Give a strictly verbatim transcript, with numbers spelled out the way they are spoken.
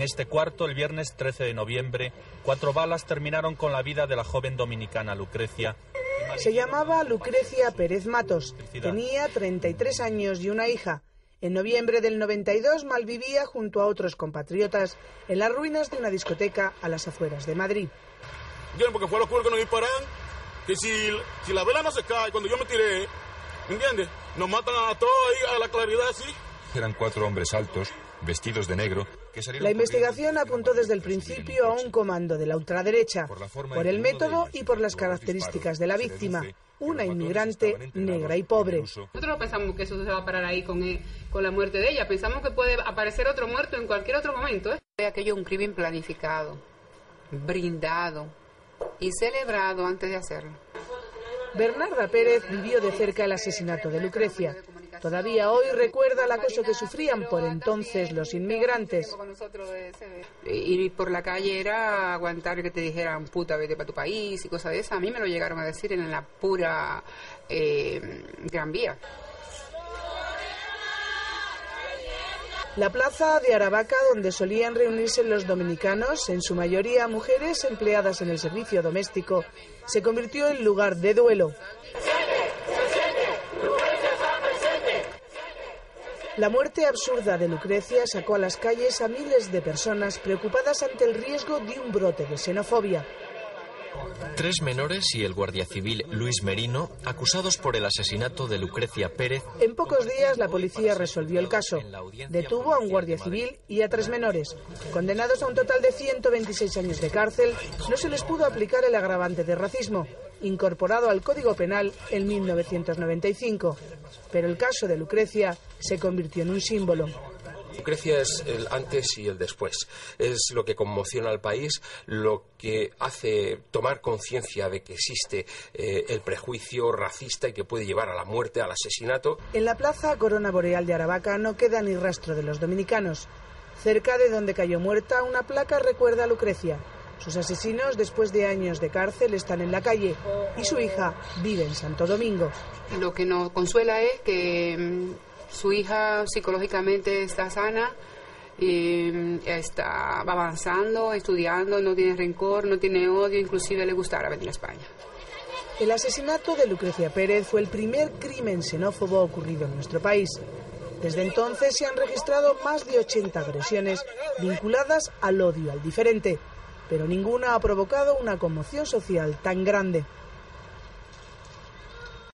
este cuarto, el viernes trece de noviembre, cuatro balas terminaron con la vida de la joven dominicana Lucrecia. Se llamaba Lucrecia Pérez Matos, tenía treinta y tres años y una hija. En noviembre del noventa y dos malvivía junto a otros compatriotas en las ruinas de una discoteca a las afueras de Madrid. Porque fue lo que nos dispararon, que si, si la vela no se cae cuando yo me tiré, ¿entiendes? Nos matan a todos ahí a la claridad, sí. Eran cuatro hombres altos, vestidos de negro, que salieron... La investigación apuntó desde el principio a un comando de la ultraderecha, por el método y por las características de la víctima, una inmigrante negra y pobre. Nosotros no pensamos que eso se va a parar ahí con, eh, con la muerte de ella, pensamos que puede aparecer otro muerto en cualquier otro momento. ¿eh? Aquello es un crimen planificado, brindado y celebrado antes de hacerlo. Bernarda Pérez vivió de cerca el asesinato de Lucrecia. Todavía hoy recuerda el acoso que sufrían por entonces los inmigrantes. Ir por la calle era aguantar que te dijeran puta, vete para tu país y cosas de esas. A mí me lo llegaron a decir en la pura eh, Gran Vía. La plaza de Aravaca, donde solían reunirse los dominicanos, en su mayoría mujeres empleadas en el servicio doméstico, se convirtió en lugar de duelo. La muerte absurda de Lucrecia sacó a las calles a miles de personas preocupadas ante el riesgo de un brote de xenofobia. Tres menores y el guardia civil Luis Merino, acusados por el asesinato de Lucrecia Pérez. En pocos días la policía resolvió el caso. Detuvo a un guardia civil y a tres menores. Condenados a un total de ciento veintiséis años de cárcel, no se les pudo aplicar el agravante de racismo, incorporado al Código Penal en mil novecientos noventa y cinco. Pero el caso de Lucrecia se convirtió en un símbolo. Lucrecia es el antes y el después. Es lo que conmociona al país, lo que hace tomar conciencia de que existe eh, el prejuicio racista y que puede llevar a la muerte, al asesinato. En la plaza Corona Boreal de Aravaca no queda ni rastro de los dominicanos. Cerca de donde cayó muerta, una placa recuerda a Lucrecia. Sus asesinos, después de años de cárcel, están en la calle y su hija vive en Santo Domingo. Lo que nos consuela es que su hija psicológicamente está sana, y está avanzando, estudiando, no tiene rencor, no tiene odio, inclusive le gustará venir a España. El asesinato de Lucrecia Pérez fue el primer crimen xenófobo ocurrido en nuestro país. Desde entonces se han registrado más de ochenta agresiones vinculadas al odio al diferente, pero ninguna ha provocado una conmoción social tan grande.